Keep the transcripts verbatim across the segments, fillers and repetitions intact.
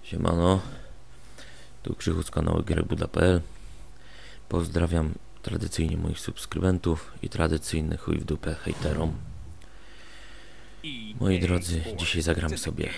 Siemano, tu Krzychu z kanału gierbuda kropka p l. Pozdrawiam tradycyjnie moich subskrybentów i tradycyjny chuj w dupę hejterom. Moi drodzy, dzisiaj zagramy sobie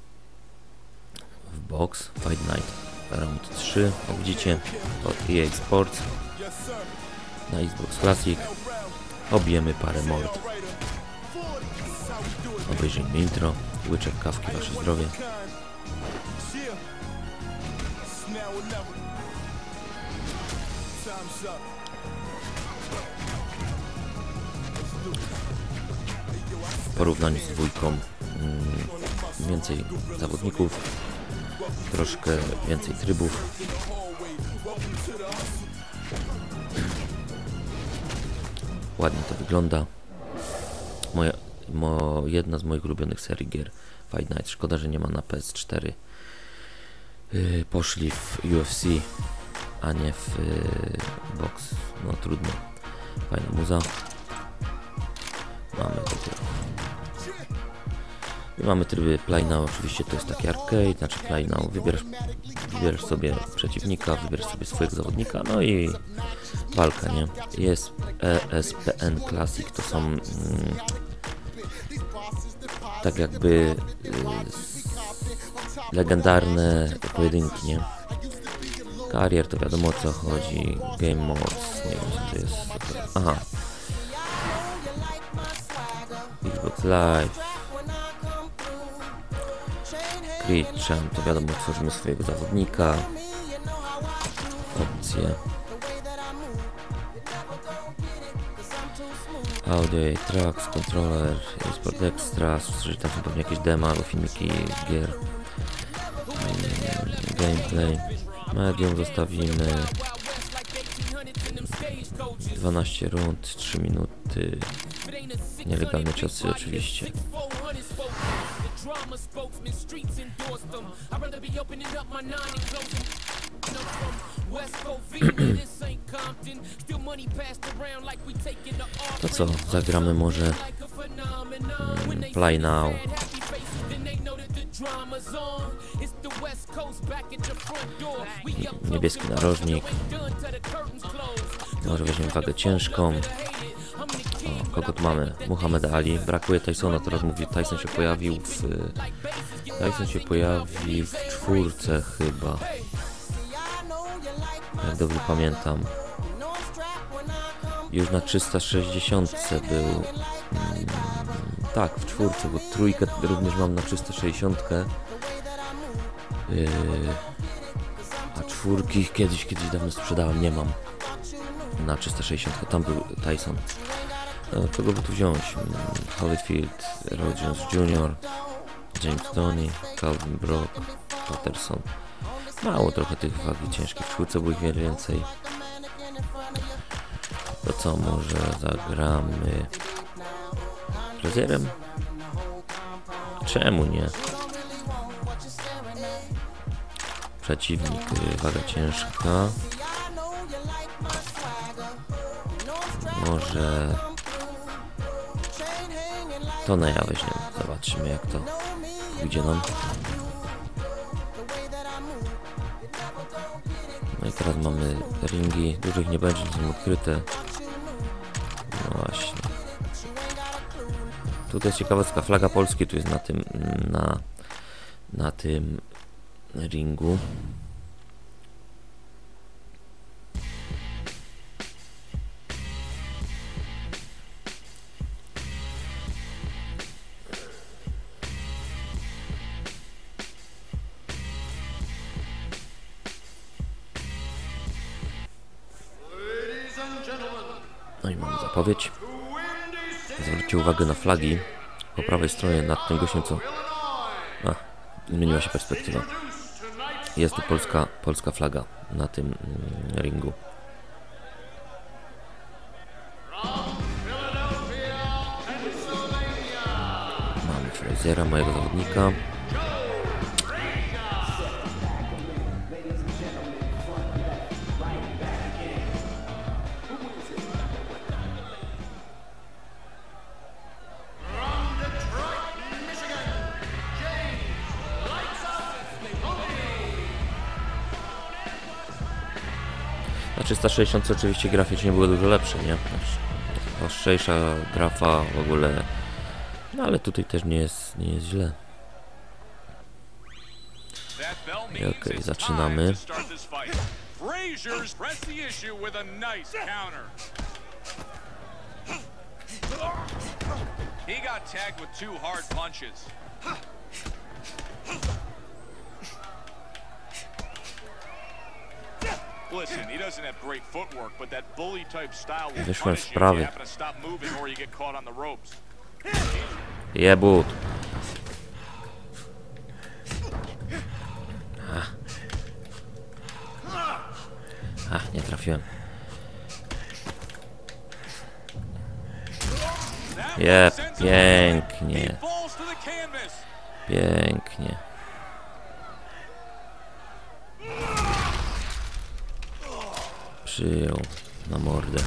w box Fight Night Round trzy, jak widzicie, od E A Sports na Xbox Classic. Obijemy parę mord. Obejrzyjmy intro, łyczek kawki, wasze zdrowie. W porównaniu z dwójką mm, więcej zawodników, troszkę więcej trybów. Ładnie to wygląda. Moja, mo, jedna z moich ulubionych serii gier Fight Night. Szkoda, że nie ma na P S cztery. Yy, poszli w U F C, a nie w yy, box. No trudno. Fajna muza. Mamy takie. I mamy tryby play now, oczywiście to jest taki arcade, znaczy play now. Wybierasz, wybierasz sobie przeciwnika, wybierasz sobie swojego zawodnika, no i walka, nie? Jest E S P N Classic, to są mm, tak jakby y, legendarne pojedynki, nie? Karier to wiadomo o co chodzi, Game Modes, nie wiem co to jest. Aha. Xbox Live. Creed, to wiadomo, tworzymy swojego zawodnika. Opcje. Audio, tracks, controller, Sport Extra, czyli tam są pewnie jakieś demo albo filmiki z gier. Gameplay. Medium zostawimy. dwanaście rund, trzy minuty. Nielegalne ciosy oczywiście. To co, zagramy może mm, Play Now. Niebieski narożnik. Może weźmiemy wagę ciężką. O, kogo tu mamy? Muhammad Ali. Brakuje Tysona, teraz mówi, Tyson się pojawił w... Tyson się pojawi w czwórce chyba. Jak dobrze pamiętam. Już na trzysta sześćdziesiąt był. Hmm, tak, w czwórce, bo trójkę również mam na trzysta sześćdziesiąt. Yy, a czwórki kiedyś, kiedyś dawno sprzedałem, nie mam. Na trzysta sześćdziesiąt, tam był Tyson. No, kogo by tu wziąć? Holyfield, Roy Jones junior, James Toney, Calvin Brock, Patterson. Mało trochę tych wagi ciężkich. W czwórce było ich wiele więcej. To co, może zagramy Rozierem? Czemu nie? Przeciwnik, waga ciężka. Może to na ja weźmiemy. Zobaczymy jak to pójdzie nam. No i teraz mamy ringi. Dużych nie będzie, są odkryte. No właśnie. Tutaj jest ciekawostka, flaga Polski tu jest na tym na, na tym ringu. No i mamy zapowiedź. Zwróćcie uwagę na flagi po prawej stronie nad tym gościem, co... A, zmieniła się perspektywa. Jest tu polska, polska flaga na tym mm, ringu. Mamy Fraziera, mojego zawodnika. Na trzysta sześćdziesiąt oczywiście graficznie były dużo lepsze, nie? Ostrzejsza grafa w ogóle. No ale tutaj też nie jest, nie jest źle. I okej, okay, zaczynamy. He got tagged with two hard punches. Listen, he doesn't have great footwork, but that bully type style will punish you if you happen to stop moving or you get caught on the ropes. Jebut. Ach. Ach, nie trafiłem. Jeb, pięknie. Pięknie. Przyjął na mordę.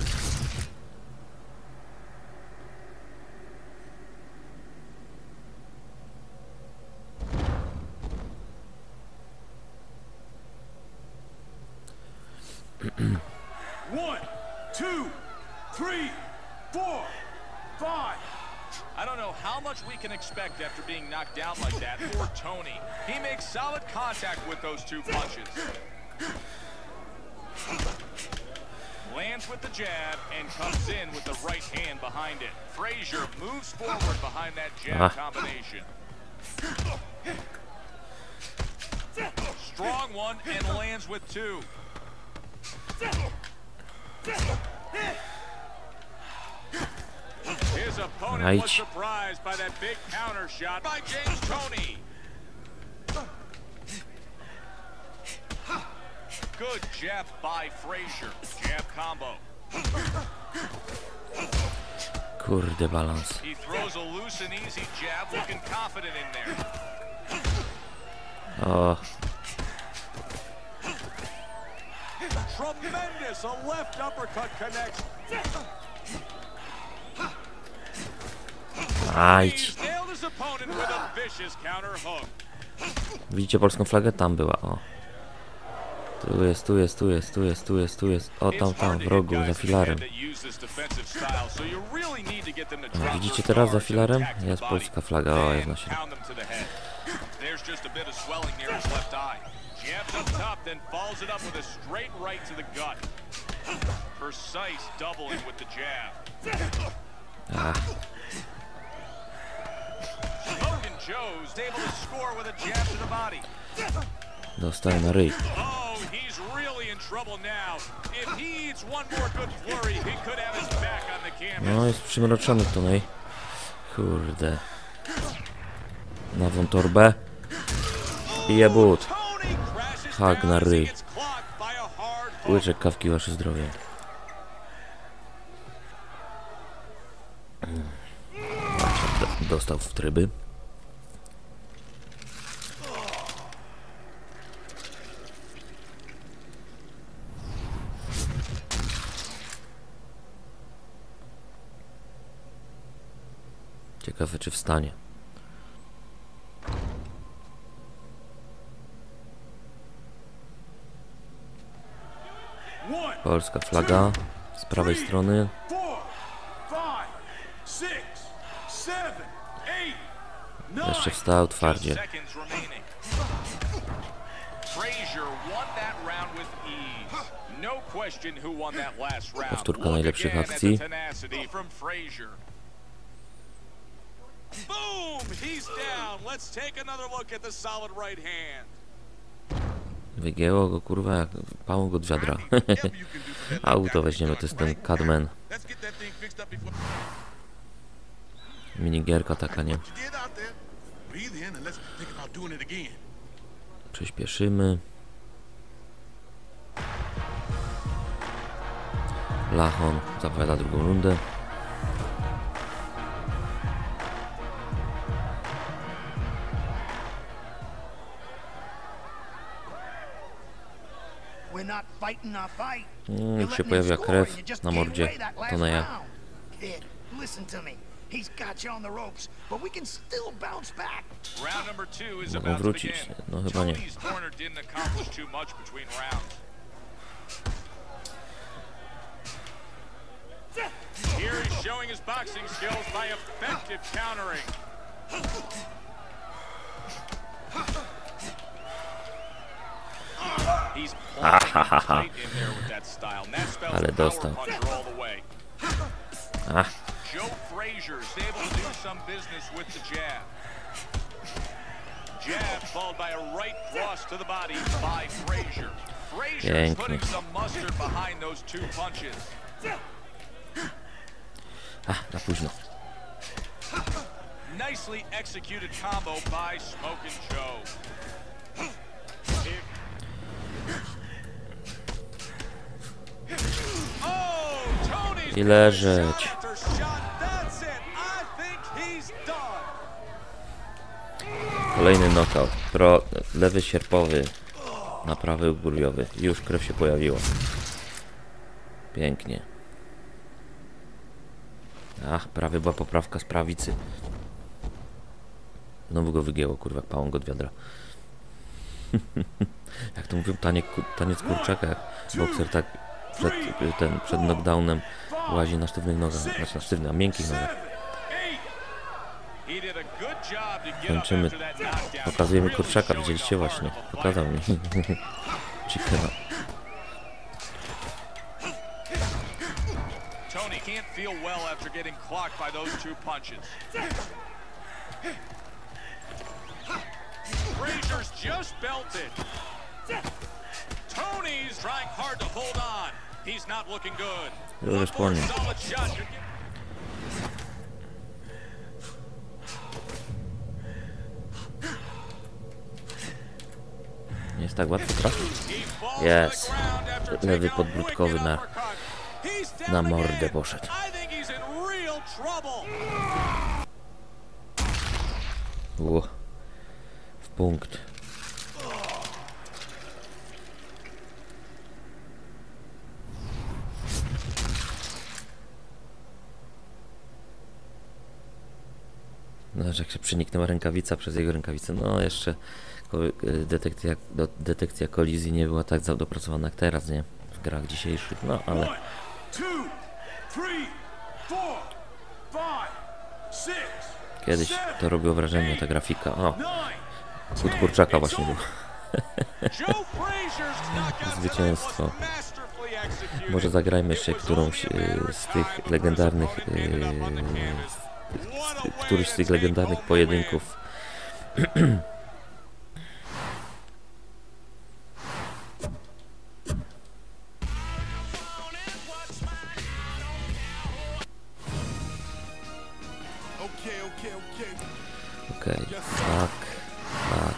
One, two, three, four, five. I don't know how much we can expect after being knocked down like that for Tony. He makes solid contact with those two punches. Lands with the jab and comes in with the right hand behind it. Frazier moves forward behind that jab ah. combination. Strong one and lands with two. His opponent right. was surprised by that big counter shot by James Toney. Good jab by Frazier. Jab combo. Kurde balans. He throws a loose and easy jab, looking confident in there. Oh. Tremendous, a left uppercut connects. Ajdź. Nailed his opponent with a vicious counter hook. Widzicie polską flagę? Tam była, o. Tu jest, tu jest, tu jest, tu jest, tu jest, tu jest. O, tam, tam, w rogu, za filarem. O, widzicie teraz za filarem? Jest polska flaga, o, jest na środku. Ah. Dostał na ryj. No, jest przymroczony Tony. Kurde. Nową torbę. I jebut. Hak na ryj. Łyczek kawki, wasze zdrowie. Dostał w tryby. Ciekawe, czy wstanie. Polska flaga z prawej strony. Jeszcze wstał twardzie. Powtórka najlepszych akcji. Wygięło go, kurwa, jak pałą go od wiadra. Auto weźmiemy, to jest ten Cadman. Minigierka taka, nie? Przyspieszymy. Lachon zapowiada drugą rundę. Mm, już się pojawia krew na mordzie Toneja. Mogą wrócić? No chyba nie. Here he's showing his boxing skills by effective countering. He's tight in there with that style. And that spells Ale power dostał. puncher all the way. Ach, Joe Frazier's able to do some business with the jab. Jab followed by a right cross to the body by Frazier. Frazier's Pięknie. putting some mustard behind those two punches. ach, za późno. Nicely executed combo by Smokin' Joe. Oh, Tony's I leżeć. shot after shot. That's it. I think he's done. Kolejny knockout. Pro, lewy sierpowy na prawy ugóriowy. Już krew się pojawiła. Pięknie. Ach, prawie była poprawka z prawicy. Znowu go wygięło, kurwa, jak pałąk od wiadra. Jak to mówią, taniec, taniec kurczaka, jak bokser tak przed, ten, przed knockdownem łazi na sztywnych nogach, znaczy na sztywnych, a miękkich nogach. Kończymy. Pokazujemy kurczaka, widzieliście właśnie. Pokazał mi. Chickena. Tony can't feel well after getting clocked by those two punches. Frazier's just belted. Tony's trying hard to hold on. He's not looking good. Już po nim. Solid shot. You're giving- Nie jest tak łatwo trafić. He falls to Yes. the ground after Lewy taking a podbródkowy wicked na, uppercut. He's down na mordę again. poszedł. I think he's in real trouble. U, w punkt. No, że jak się przeniknęła rękawica przez jego rękawicę, no jeszcze ko- detekcja, do, detekcja kolizji nie była tak za- dopracowana jak teraz, nie? W grach dzisiejszych, no ale One, two, three, four, five, six, kiedyś to robiło wrażenie, ta grafika. O, kut kurczaka właśnie był. Zwycięstwo. Może zagrajmy jeszcze którąś y, z tych legendarnych, y, któryś z tych legendarnych pojedynków. Okej, tak, tak.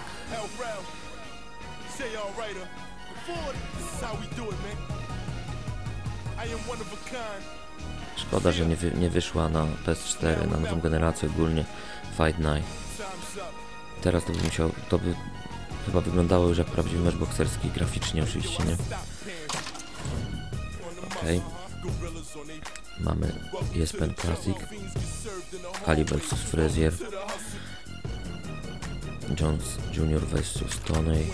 Szkoda, że nie, wy, nie wyszła na P S cztery, na nową generację ogólnie Fight Night. Teraz to by musiał, to by chyba wyglądało już jak prawdziwy mecz bokserski, graficznie oczywiście, nie? Okej. Mamy E S P N Classic, Ali versus Frazier, Jones junior versus Toney,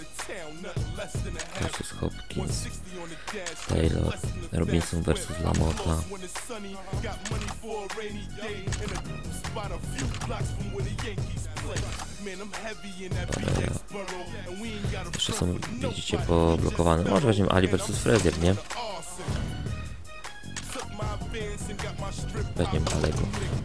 versus Hopkins, Taylor, Robinson versus Lamota, Barrera. Jeszcze są, widzicie, poblokowane. Może weźmiemy Ali versus Frazier, nie? Weźmiemy Alego.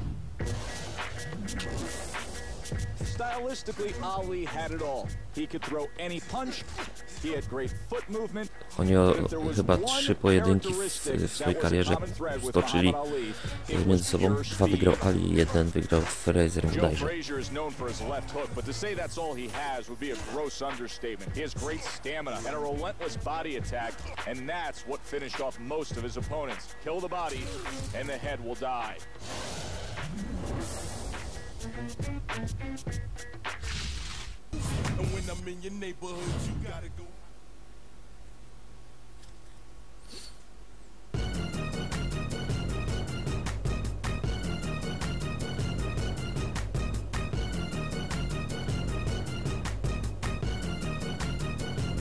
Stylistically, Ali had it all. He could throw any punch. He had great foot movement. Oni o, chyba trzy pojedynki w, w swojej karierze stoczyli między sobą. Dwa wygrał Ali, jeden wygrał Frazier Joe bodajże. Frazier is known for his left hook, but to say that's all he has would be a gross understatement. He has great stamina and a relentless body attack, and that's what finished off most of his opponents. Kill the body, and the head will die. And when I'm in your neighborhood, you gotta go.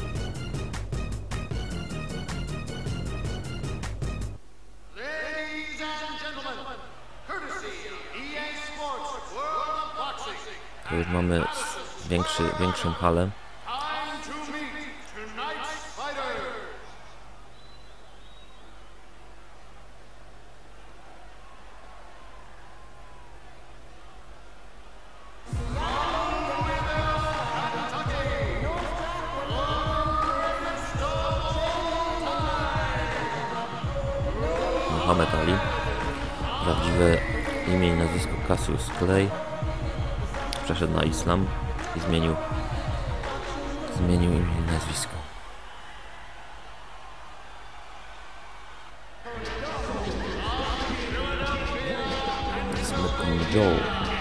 Ladies To już mamy większy, większą halę. Muhammad Ali. Prawdziwe imię i nazwisko Cassius Clay. Przeszedł na islam i zmienił zmienił imię i nazwisko. Smoking Joe.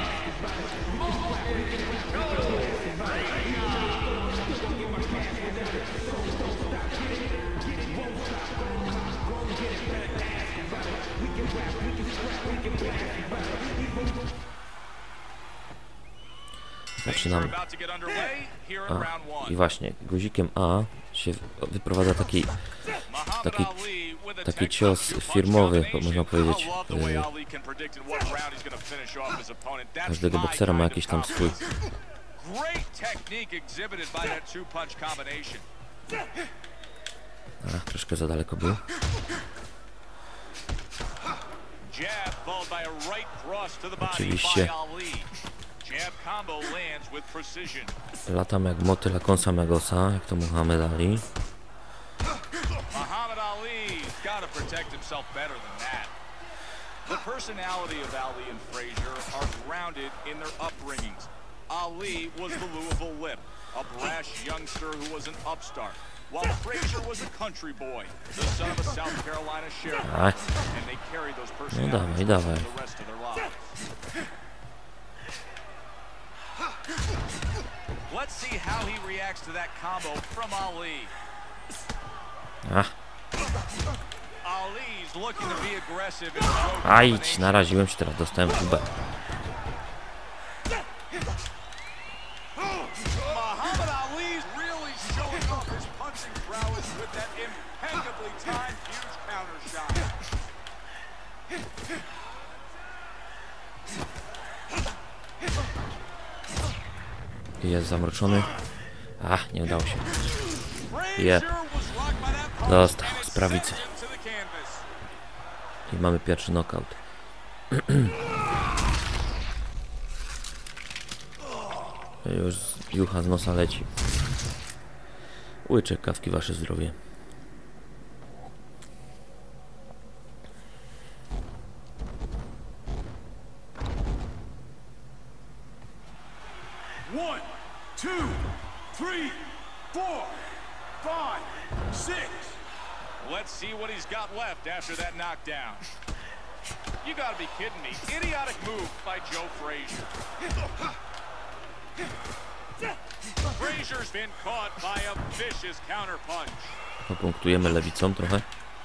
Zaczynamy. A, i właśnie guzikiem A się wyprowadza taki taki, taki cios firmowy, można powiedzieć. Każdego boksera ma jakiś tam swój. A, troszkę za daleko był. Oczywiście latam jak motyl, kąsam jak osa, jak to Muhammad Ali. Muhammad Ali's got to protect himself better than that. The personality of Ali and Frazier are grounded in their upbringings. Ali was the Louisville Lip, a brash youngster who was an upstart, while Frazier was a country boy, the son of a South Carolina sheriff, and they carried those personalities no dawaj, dawaj. the rest of their lives. Let's see how he reacts to that combo from Ali. Ach. Ali's looking to be aggressive in the A idź, naraziłem się, teraz dostałem kubę. Muhammad Ali's really showing off his punching prowess with that impeccably timed huge counter shot. Jest zamroczony. Ach, nie udało się. Je. Dostał z prawicy. I mamy pierwszy knockout. Już jucha z nosa leci. Łyczek kawki, wasze zdrowie. One, two, three, four, five, six. Let's see what he's got left after that knockdown. You gotta be kidding me. Idiotic move by Joe Frazier. Frazier's been caught by a vicious counterpunch. Popunktujemy lewicą trochę.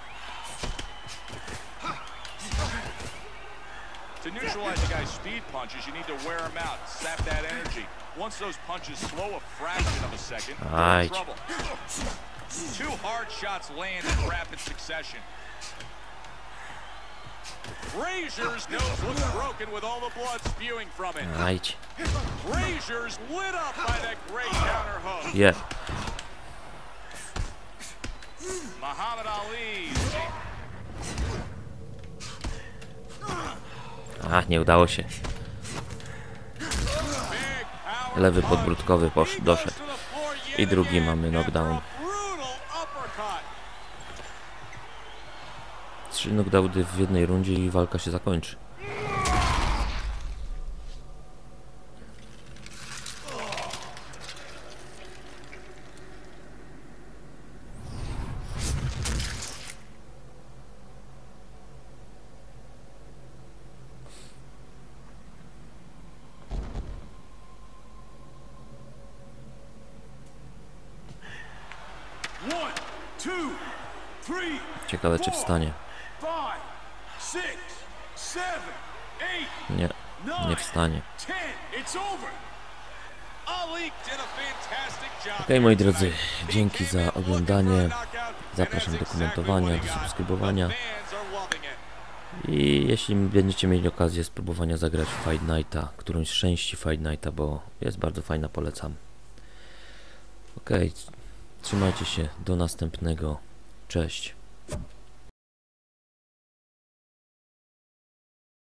To neutralize a guy's speed punches, you need to wear him out, sap that energy. Once those punches slow a fraction of a second, you're in trouble. Two hard shots land in rapid succession. Frazier's nose looks broken with all the blood spewing from it. Ajdź. Frazier's lit up by that great counter hook. Yeah. Muhammad Ali. A, nie udało się. Lewy podbródkowy poszedł, doszedł. I drugi mamy knockdown. Trzy knockdowny w jednej rundzie i walka się zakończy. Ciekawe, czy wstanie. Nie, nie wstanie. Ok, moi drodzy, dzięki za oglądanie. Zapraszam do komentowania, do subskrybowania. I jeśli będziecie mieli okazję spróbowania zagrać w Fight Nighta, którąś z części Fight Nighta, bo jest bardzo fajna, polecam. Ok, trzymajcie się, do następnego, cześć.